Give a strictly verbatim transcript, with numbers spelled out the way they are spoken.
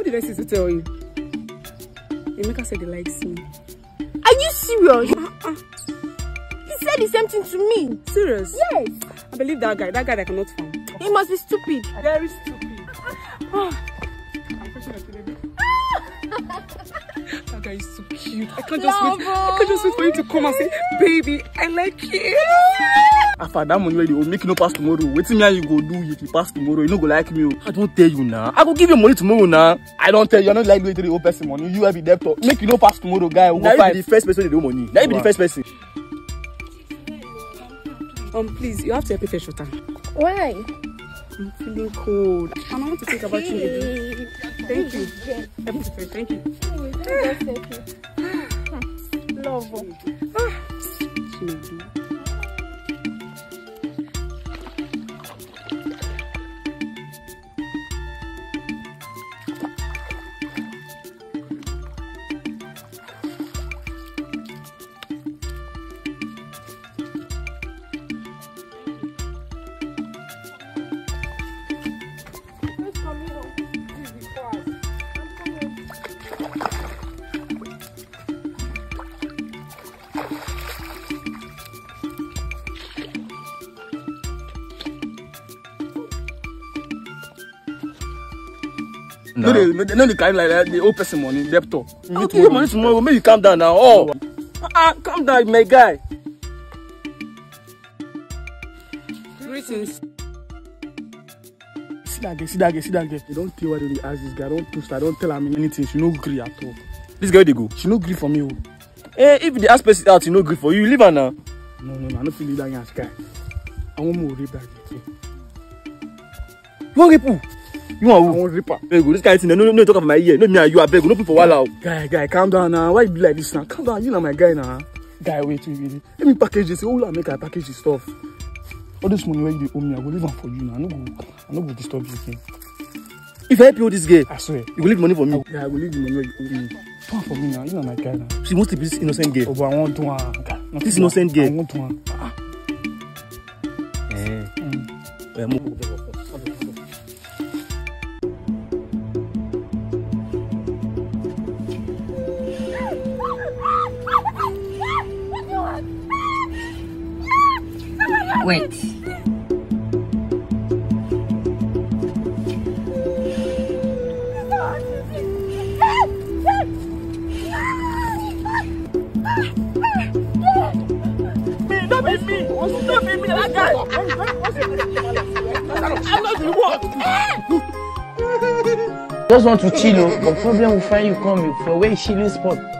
did I say to tell you? Emeka said he likes me. Are you serious? Uh-uh. He said the same thing to me. Serious? Yes. I believe that guy. That guy that I cannot find. He must be stupid. Very stupid. Oh. That guy is so cute. I can't just wait. I can't just wait for him to come and say, baby, I like you. After that money, you will make no pass tomorrow. Wait me, you go do if you pass tomorrow. You no go like me. I don't tell you now. I go give you money tomorrow now. I don't tell you. I don't like doing to the old person money. You have a debtor. Make you no pass tomorrow, guy. We'll now go be the first person to do money. Now you be the first person. Um, please, you have to help me fetch water. Why? I'm feeling cold. And I want to think about you, baby. Thank you. Help me to fetch. Thank you. Love. Ah. No, no, no, no, the kind like that, the old person money, debtor. I'll give you money tomorrow, maybe you calm down now. Oh, uh, calm down, my guy. Greetings. See that girl, see that girl, see that girl. You don't tell why they ask this guy, don't post her, don't tell her anything. She no agree at all. This girl, they go. She no agree for me. Oh. Hey, if the ask person out, she no agree for you, you leave her now. No, no, no, I don't feel that young guy. I want more rape that girl. You want rape who? You want who? I want raper. Hey, go, this guy thing, no, no, no, talk about my ear. No, me and you are beg, no people for while out. Guy, guy, calm down now. Why you be like this now? Calm down, you know my guy now. Guy, wait, wait, wait. Let me package this. Oh, I make I package this stuff. All this money where you owe me, I will leave them for you now. I no go, I no go disturb you again. If I help you with this girl, I swear, you will leave money for me. Yeah, I will leave the money where you owe me. Do one for me now. You know my guy now. She wants to be this innocent girl. Oh, but I want to one. Okay. This innocent girl. I want to one. Ah. Eh. Mm. Well, move. Wait. Me, don't be me. Don't be me, that guy. I'm not the one. Just want to chill, but problem will find you come for where chilling spot.